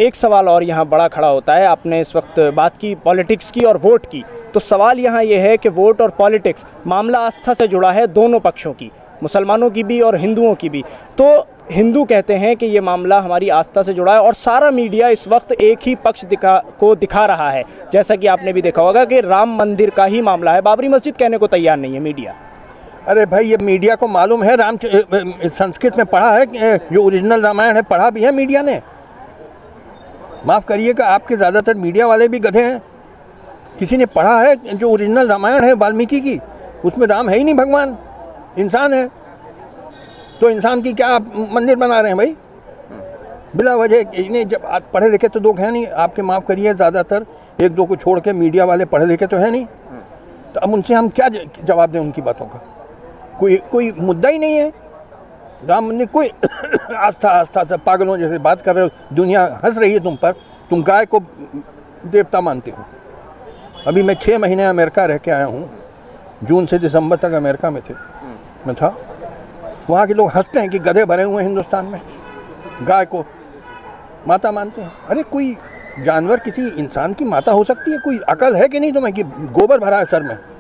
एक सवाल और यहाँ बड़ा खड़ा होता है। आपने इस वक्त बात की पॉलिटिक्स की और वोट की, तो सवाल यहाँ ये है कि वोट और पॉलिटिक्स मामला आस्था से जुड़ा है, दोनों पक्षों की, मुसलमानों की भी और हिंदुओं की भी। तो हिंदू कहते हैं कि ये मामला हमारी आस्था से जुड़ा है और सारा मीडिया इस वक्त एक ही पक्ष दिखा रहा है। जैसा कि आपने भी देखा होगा कि राम मंदिर का ही मामला है, बाबरी मस्जिद कहने को तैयार नहीं है मीडिया। अरे भाई, ये मीडिया को मालूम है, संस्कृत में पढ़ा है, जो ओरिजिनल रामायण है पढ़ा भी है मीडिया ने। माफ़ करिएगा, आपके ज़्यादातर मीडिया वाले भी गधे हैं। किसी ने पढ़ा है जो ओरिजिनल रामायण है वाल्मीकि की, उसमें राम है ही नहीं, भगवान इंसान है। तो इंसान की क्या आप मंदिर बना रहे हैं भाई बिला वजह? इन्हें जब आप पढ़े लिखे तो लोग हैं नहीं, आपके माफ़ करिए ज़्यादातर एक दो को छोड़ के मीडिया वाले पढ़े लिखे तो है नहीं। तो अब उनसे हम क्या जवाब दें उनकी बातों का? कोई मुद्दा ही नहीं है। राम मंदिर कोई आस्था से पागलों जैसे बात कर रहे हो, दुनिया हंस रही है तुम पर। तुम गाय को देवता मानते हो। अभी मैं 6 महीने अमेरिका रह के आया हूँ, जून से दिसंबर तक अमेरिका में थे, मैं था। वहाँ के लोग हंसते हैं कि गधे भरे हुए हैं हिंदुस्तान में, गाय को माता मानते हैं। अरे कोई जानवर किसी इंसान की माता हो सकती है? कोई अकल है कि नहीं तुम्हें कि गोबर भरा है सर में?